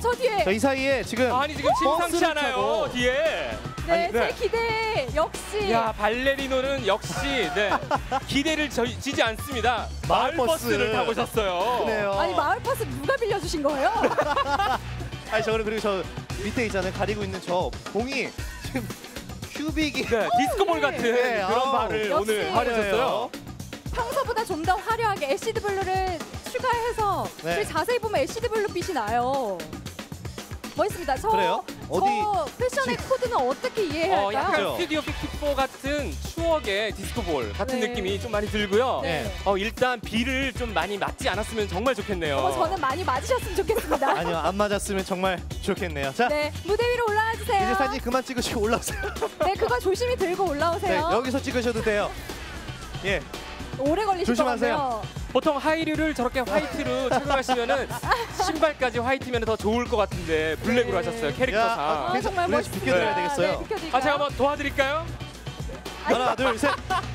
저 뒤에. 자, 이 사이에 지금 아니 지금 심상치 않아요 타고. 뒤에. 네, 아니, 제 네. 기대 역시. 야 발레리노는 역시 네 기대를 지지 않습니다. 마을버스를 타고 오셨어요. 그래요. 아니 마을버스 누가 빌려주신 거예요? 아니 저는 그리고 저 밑에 있잖아요. 가리고 있는 저 봉이 지금 큐빅이 네 디스코볼 같은 네, 그런 아우. 발을 역시. 오늘 하셨어요. 평소보다 좀 더 화려하게 애시드 블루를 추가해서 네. 저희 자세히 보면 애시드 블루 빛이 나요. 멋있습니다. 그래요? 어디 저 패션의 코드는 어떻게 이해해야 할까요? 약간 그렇죠. 스튜디오 54 같은 추억의 디스코볼 같은 네. 느낌이 좀 많이 들고요. 네. 일단 비를 좀 많이 맞지 않았으면 정말 좋겠네요. 저는 많이 맞으셨으면 좋겠습니다. 아니요, 안 맞았으면 정말 좋겠네요. 자, 네, 무대 위로 올라와 주세요. 이제 사진 그만 찍으시고 올라오세요. 네, 그거 조심히 들고 네, 올라오세요. 여기서 찍으셔도 돼요. 예, 오래 걸리실 것 조심하세요. 같아요. 보통 하이류를 저렇게 화이트로 착용하시면은 신발까지 화이트면 더 좋을 것 같은데 블랙으로 네. 하셨어요 캐릭터상. 야, 그래서 정말 우리가 멋있습니다. 비켜드려야 되겠어요. 네, 비켜드릴까요? 제가 한번 도와드릴까요? 하나, 둘, 셋.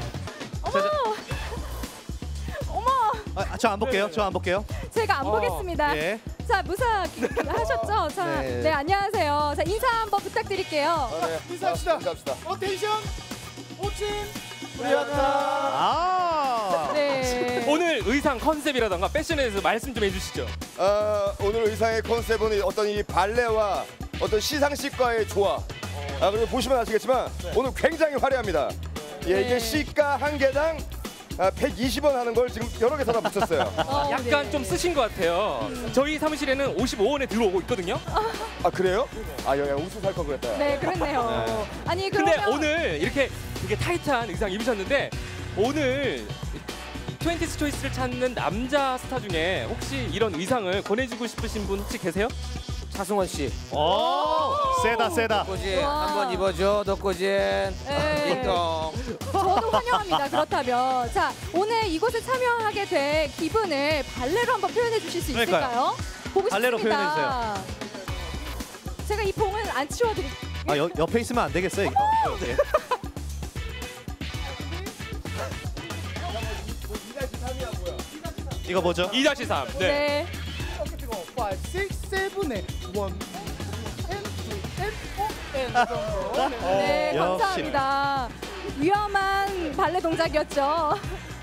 어머, 저 안 볼게요. 저 안 볼게요. 제가 안 보겠습니다. 예. 자, 무사 하셨죠? 자, 네. 네, 안녕하세요. 자, 인사 한번 부탁드릴게요. 인사합시다. 텐션, 오친, 우리아타. 아. 네. 오늘 의상 컨셉이라던가 패션에 대해서 말씀 좀 해주시죠. 오늘 의상의 컨셉은 어떤 이 발레와 어떤 시상식과의 조화. 그리고 보시면 아시겠지만 오늘 굉장히 화려합니다. 예, 이게 네. 시가 한 개당 120원 하는 걸 지금 여러 개 사다 붙였어요. 약간 네. 좀 쓰신 것 같아요. 저희 사무실에는 55원에 들어오고 있거든요. 아 그래요? 여기 옷을 살 걸 그랬다. 네, 그렇네요. 아니, 그러면 근데 오늘 이렇게 되게 타이트한 의상 입으셨는데 오늘 20th 초이스를 찾는 남자 스타 중에 혹시 이런 의상을 권해주고 싶으신 분 혹시 계세요? 차승원 씨. 오, 세다. 덕고진 와. 한번 입어줘. 덕고진. 네. 띵동. 저도 환영합니다. 그렇다면 자, 오늘 이곳에 참여하게 된 기분을 발레로 한번 표현해 주실 수 있을까요? 그러니까요. 보고 발레로 싶습니다. 제가 이 봉을 안 치워드릴게요. 아, 옆에 있으면 안 되겠어요, 이거. 네. 이거 뭐죠? 2-3. 네. 네. 5, 6, 7, 8, 1, 2, and 4, 정도. 네, 역시. 감사합니다. 위험한 발레 동작이었죠.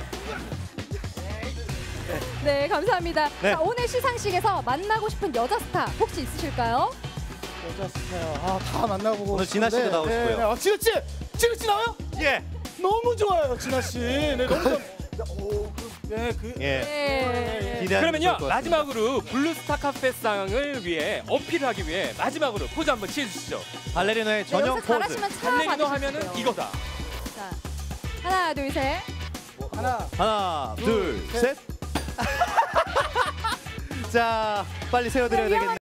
네, 감사합니다. 네. 자, 오늘 시상식에서 만나고 싶은 여자 스타 혹시 있으실까요? 여자 스타요. 다 만나보고 오늘 진아 씨도 싶은데. 나오시고요. 네. 진아 씨 나와요? 예. 너무 좋아요, 진아 씨. 네, 너무 예. 네. 기대하는 그러면요 좋을 것 같습니다. 마지막으로 블루스타 카페상을 위해 어필하기 위해 마지막으로 포즈 한번 취해주시죠. 발레리노의 네, 전용 여기서 포즈. 잘하시면 차 발레리노 받으실 하면은 수 있어요. 이거다. 자, 하나, 둘, 셋. 하나, 둘, 셋. 자, 빨리 세워드려야 네, 되겠네요.